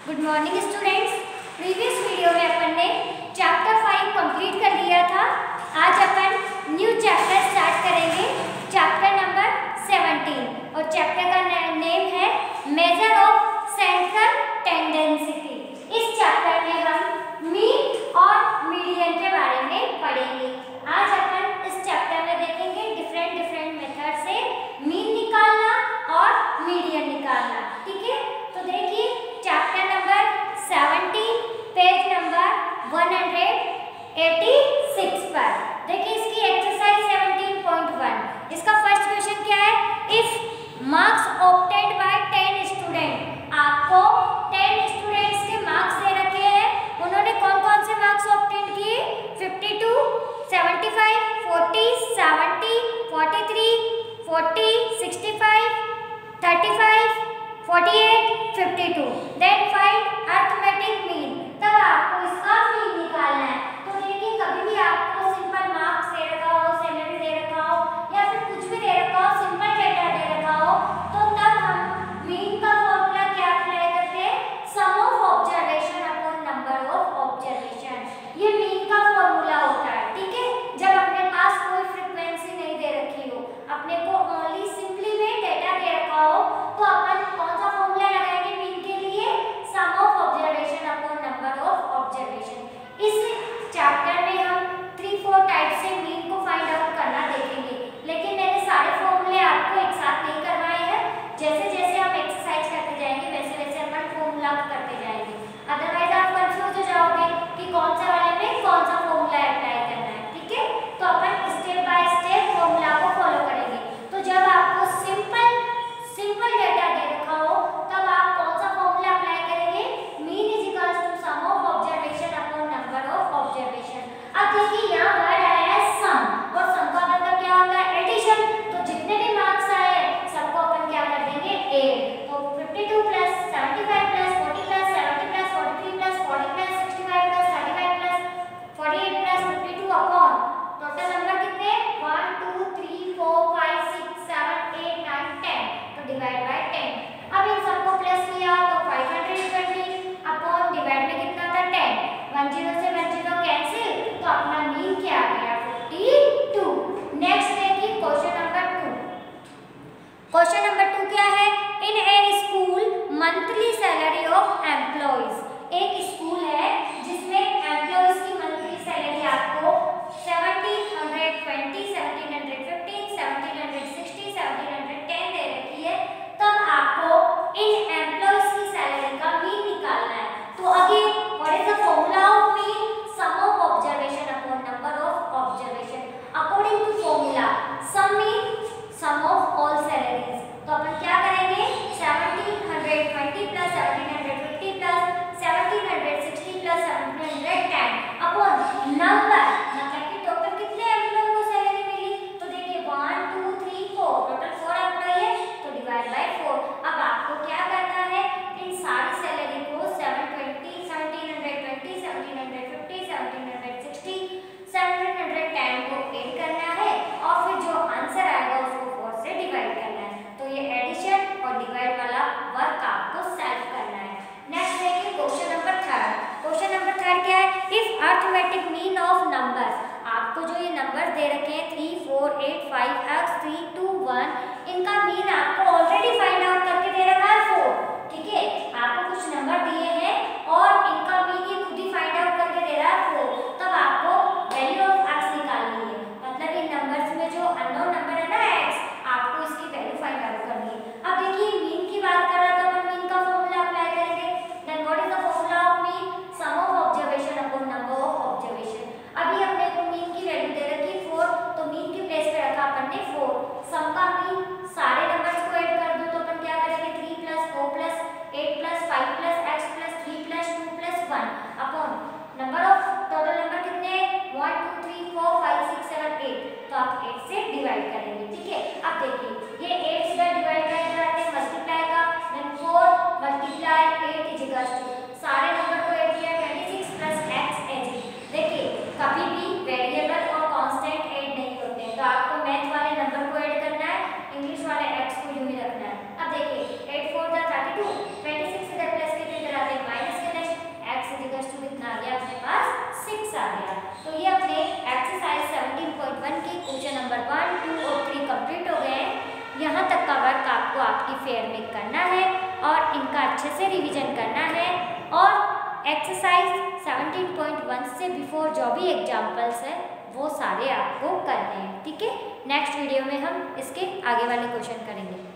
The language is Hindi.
Good morning students. Previous video में अपन ने चैप्टर 5 कंप्लीट कर लिया था। आज अपन न्यू चैप्टर स्टार्ट करेंगे, चैप्टर नंबर 17 और चैप्टर का नेम है मेजर ऑफ सेंट्रल टेंडेंसी। इस चैप्टर में हम मीन और मीडियन के बारे में पढ़ेंगे। आज अपन इस चैप्टर में देखेंगे डिफरेंट मेथड से मीन निकालना और मीडियन निकालना। ठीक है, तो देखिए चैप्टर नंबर 17 पेज नंबर 186 पर देखिए इसकी एक्सरसाइज 17.1। इसका फर्स्ट क्वेश्चन क्या है? If marks obtained by 10 student, आपको 10 स्टूडेंट्स के मार्क्स दे रखे हैं। उन्होंने कौन कौन से मार्क्स ऑब्टेन किए? 52, 75, 40, 70, 43, 40, 65, 35, 48, 52। Then find arithmetic mean. तब आपको इसका मीन निकालना है। तो देखिए कभी भी आपको सिंपल मार्क्स दे रखा हो, सैलरी दे रखा हो या फिर कुछ भी दे रखा हो, सिंपल डेटा दे रखा हो, तो तब हम मीन का फॉर्मूला क्या अप्लाई करते हैं? Sum of observation upon number of observation. ये मीन का फॉर्मूला होता है। ठीक है, जब अपने पास कोई फ्रीक्वेंसी नहीं दे रखी हो, अपने को ओनली सिंपली में डेटा दे रखा हो, तो अपन कौन सा फॉर्मूला लगाएंगे मीन के लिए? Sum of observation upon number of observation. इस चैप्टर में हम 3-4 टाइप से मीन को फाइंड आउट करना देखेंगे, लेकिन मैंने सारे फॉर्मूले आपको एक साथ नहीं करवाए हैं। जैसे जैसे हम एक्सरसाइज करते जाएंगे वैसे वैसे अपन फॉर्मूला करते जाएंगे, अदरवाइज आप कंफ्यूज हो जाओगे कि कौन सा वाले में कौन सा फॉर्मूला अप्लाई करना है। ठीक है, तो अपन स्टेप बाय स्टेप फॉर्मूला को फॉलो करेंगे। तो जब आपको सिंपल डेटा दे रखा हो, तब आप कौन सा फॉर्मूला अप्लाई करेंगे? Mean is equals to sum of observation upon number of observation. अब देखिए यहाँ वर्ड आया है सम, और सम का मतलब क्या होता है? एडिशन। तो जितने भी मार्क्स आए सबको अपन क्या कर देंगे? ऐड। तो 52 plus 75 plus 40 plus 70 plus 43 plus 40 plus 65 plus 35 plus 48 plus 52 upon total number कितने? 1 2 3 4 5 6 7 8 9 10। तो डिवाइड बाय 10। अब इन सबको प्लस किया तो 520 अपॉन डिवाइड में कितना था? 10। 10 से 10 कैंसिल, तो अपना मीन क्या आ गया? 52। नेक्स्ट देखिए क्वेश्चन नंबर 2। क्वेश्चन नंबर 2 क्या है? In a school monthly salary of employees. एक स्कूल है जिसमें एम्प्लॉइज की मंथली सैलरी आपको 1720, 1715, 1760, 1710 दे रखी है। तब आपको इन एम्प्लॉइज की सैलरी का मीन निकालना है। तो again what is the formula of mean? Sum of observation upon number of observation. According to formula sum mean sum of all salaries. तो अपन क्या करेंगे? 1720 plus 1750 plus 1760 plus 1710 upon number की टोटल कितने एम्प्लॉय को सैलरी मिली? तो देखिए 1 2 3 4 टोटल 4 एम्प्लॉय है, तो डिवाइड बाय 4। अब आपको क्या करना है? इन सारी सैलरी को 720, 1720, 1750, 1760, 1710 को ऐड करना है और फिर जो आंसर आएगा उसको 4 से डिवाइड करना है। तो ये एडिशन और डिवाइड वाला वर्क आपको सेल्फ करना है। नेक्स्ट देखिए क्वेश्चन नंबर 3। क्वेश्चन नंबर 3 क्या है? If arithmetic mean of numbers, आपको जो ये नंबर दे रखे हैं 3 4 8 5 x 3 2 1, इनका मीन आपको ऑलरेडी फाइंड आउट करके दे रखा है 4। ठीक है, आपको कुछ नंबर दिए हैं और इनका मीन ये खुद ही फाइंड आउट करके दे रहा है 4। तब आपको वैल्यू ऑफ x निकालनी है, मतलब इन नंबर्स में जो अननोन नंबर है ना x, आपको इसकी वैल्यू फाइंड आउट करनी है। अब देखिए मीन की बात कर रहा तो अपन मीन का फॉर्मूला अप्लाई करेंगे। Then what is the formula of mean? Sum of observation upon number of observation. अभी हमने को मीन की वैल्यू दे रखी 4, तो मीन की प्लेस पे रखा अपन ने 4। सम का मीन सारे नंबर आपकी फेयर में करना है और इनका अच्छे से रिवीजन करना है और एक्सरसाइज 17.1 से बिफोर जो भी एग्जाम्पल्स है वो सारे आपको करने हैं। ठीक है, नेक्स्ट वीडियो में हम इसके आगे वाले क्वेश्चन करेंगे।